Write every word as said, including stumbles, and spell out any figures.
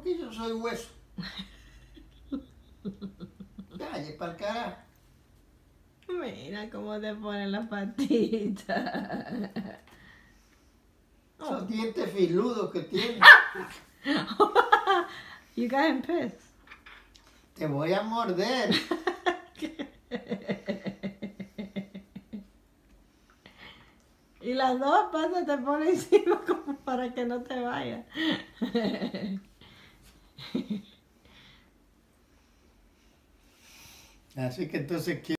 porque yo soy hueso. Calle pa'l carajo. Mira cómo te ponen las patitas. Esos dientes filudos que tiene. You got him pissed. Te voy a morder. Y las dos patas te ponen encima como para que no te vayas. Así que entonces